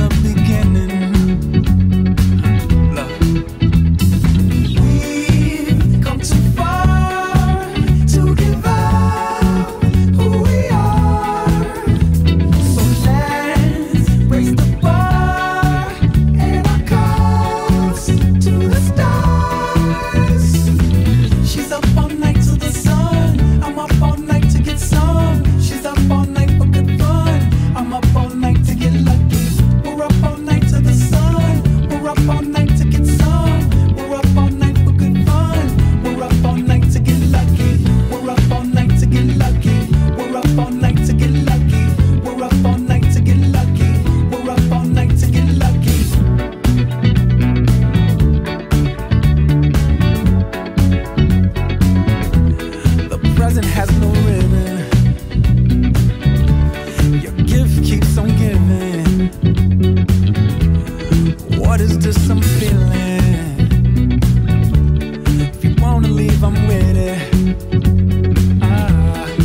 the beginning. Love. We've come too far to give up who we are. So let's raise the bar and our cups to the stars. She's up all night to the sun. I'm up all night to get some. She's up all night for good fun. I'm up all night to get lucky. We're up all night to the sun. We're up all night to get some. We're up all night for good fun. We're up all night to get lucky. We're up all night to get lucky. We're up all night to get lucky. We're up all night to get lucky. We're up all night to get lucky. The present has no ribbon. Your gift keeps on giving. What is this I'm feeling? If you wanna leave, I'm with it. Ah.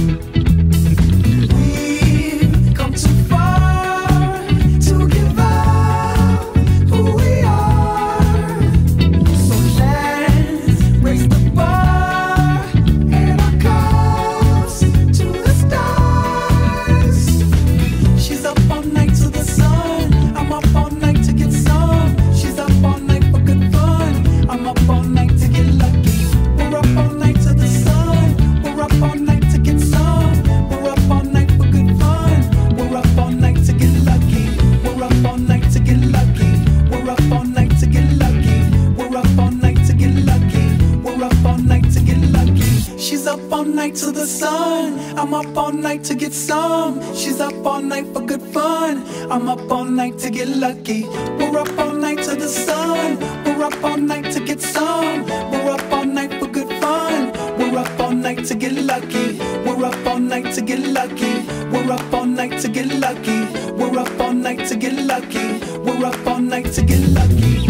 We've come too far to give up who we are. So let's raise the bar and our cups to the stars. She's up all night to the sun. I'm up all night to get some. She's up all night for good fun. I'm up all night to get lucky. We're up all night to the sun. We're up all night to get some. We're up all night for good fun. We're up all night to get lucky. We're up all night to get lucky. We're up all night to get lucky. We're up all night to get lucky. We're up all night to get lucky. She's up all night to the sun. I'm up all night to get some. She's up all night for good fun. I'm up all night to get lucky. We're up all night to the sun. We're up all night to get some. We're up all night for good fun. We're up all night to get lucky. We're up all night to get lucky. We're up all night to get lucky. We're up all night to get lucky. We're up all night to get lucky.